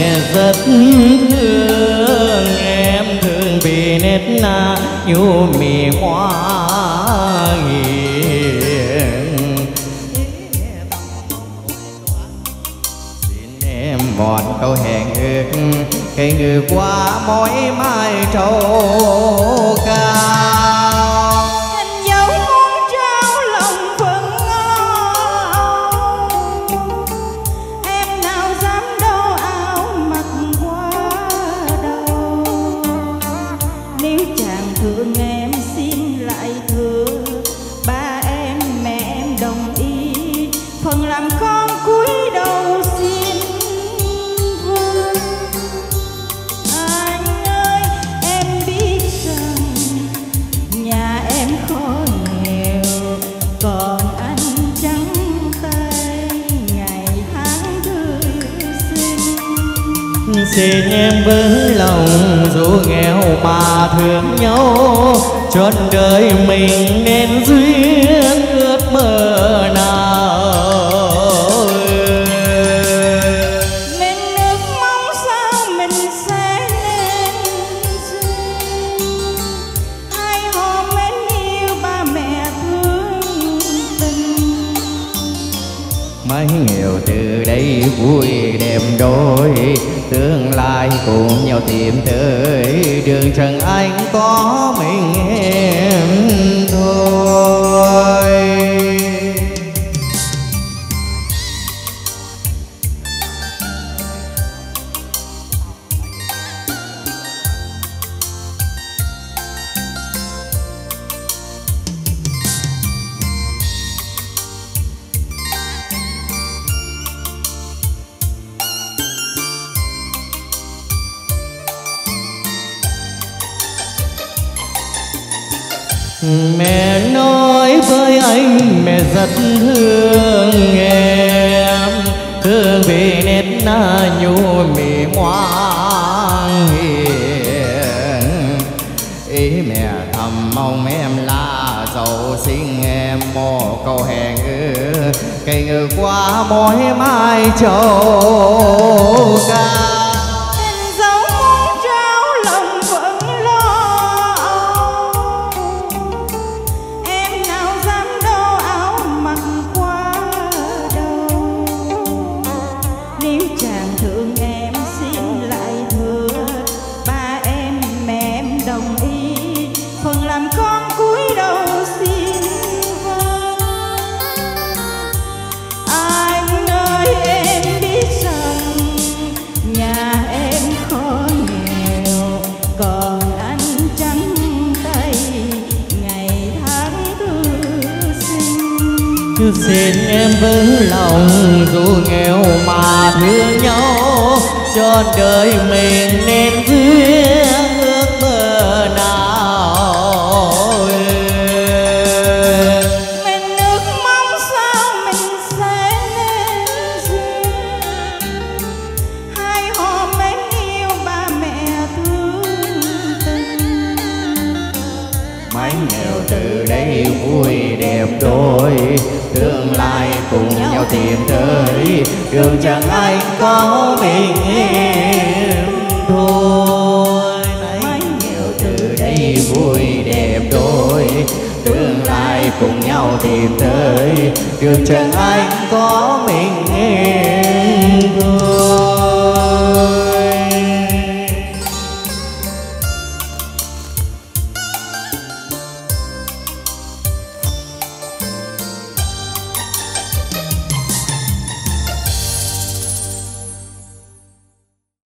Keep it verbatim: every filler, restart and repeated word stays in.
mẹ rất thương em, thương vì nét na nhu mì hoa hiền. Xin em một câu hẹn ước cây ngừ qua mỏi mai trâu cao. Hình dấu muốn trao lòng phận âu, em nào dám đâu áo mặc qua đầu. Nếu chàng thương em xin lại thưa ba em mẹ em đồng ý, phần làm con cúi đầu xin vâng. Anh ơi em biết rằng nhà em khó nghèo, còn anh trắng tay ngày tháng thư sinh. Xin em vững lòng dù nghèo mà thương nhau, chọn đời mình nên duyên ước mơ nào. Mình ước mong sao mình sẽ nên duyên, hai họ mến yêu ba mẹ thương tình. Mái nghèo từ đây vui đẹp đôi, tương lai cùng nhau tìm tới đường trần anh có mình em thôi. Mẹ nói với anh mẹ rất thương em, thương vì nét na nhu mì ngoan hiền. Ý mẹ thầm mong em là giàu xinh em một câu hẹn ước cây ngừ qua mỏi mai trâu cao. Xin em vững lòng dù nghèo mà thương nhau, cho đời mình nên duyên ước mơ nào. Mình ước mong sao mình sẽ nên duyên, hai họ mến yêu ba mẹ thương tình. Mái nghèo từ đây vui đẹp đôi, tương lai cùng nhau tìm tới đường chẳng ai có mình em thôi. Mái nghèo từ đây vui đẹp đôi, tương lai cùng nhau tìm tới đường chẳng ai có mình em thôi.